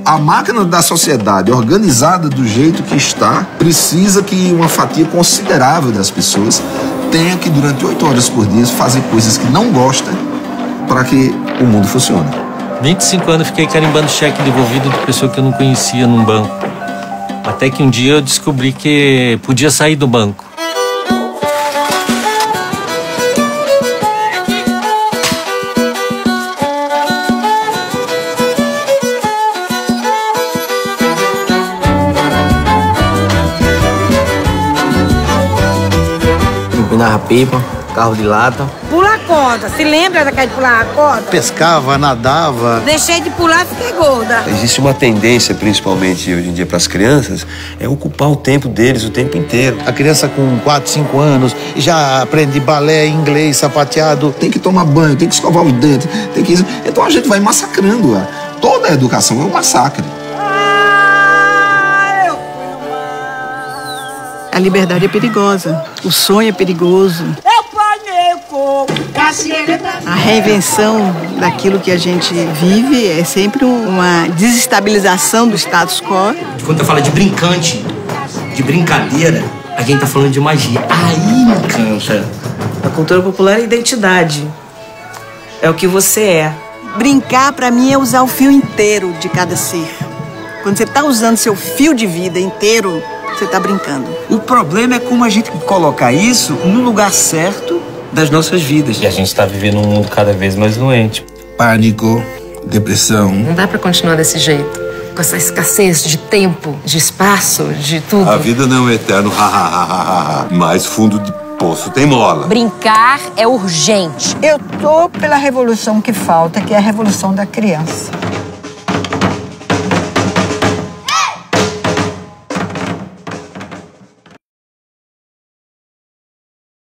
A máquina da sociedade, organizada do jeito que está, precisa que uma fatia considerável das pessoas tenha que, durante 8 horas por dia, fazer coisas que não gosta para que o mundo funcione. 25 anos fiquei carimbando cheque devolvido de pessoa que eu não conhecia num banco. Até que um dia eu descobri que podia sair do banco. Empinava pipa, carro de lata. Pula a corda. Se lembra daquela de pular a corda? Pescava, nadava. Deixei de pular e fiquei gorda. Existe uma tendência, principalmente hoje em dia para as crianças, é ocupar o tempo deles o tempo inteiro. A criança com 4, 5 anos já aprende balé, inglês, sapateado. Tem que tomar banho, tem que escovar os dentes, tem que... Então a gente vai massacrando. Toda a educação é um massacre. A liberdade é perigosa, o sonho é perigoso. A reinvenção daquilo que a gente vive é sempre uma desestabilização do status quo. Quando eu falo de brincante, de brincadeira, a gente tá falando de magia. Aí me encanta. A cultura popular é identidade. É o que você é. Brincar, pra mim, é usar o fio inteiro de cada ser. Quando você tá usando seu fio de vida inteiro, você tá brincando. O problema é como a gente colocar isso no lugar certo das nossas vidas. E a gente está vivendo um mundo cada vez mais doente. Pânico, depressão. Não dá para continuar desse jeito. Com essa escassez de tempo, de espaço, de tudo. A vida não é eterno, mas fundo de poço tem mola. Brincar é urgente. Eu tô pela revolução que falta, que é a revolução da criança.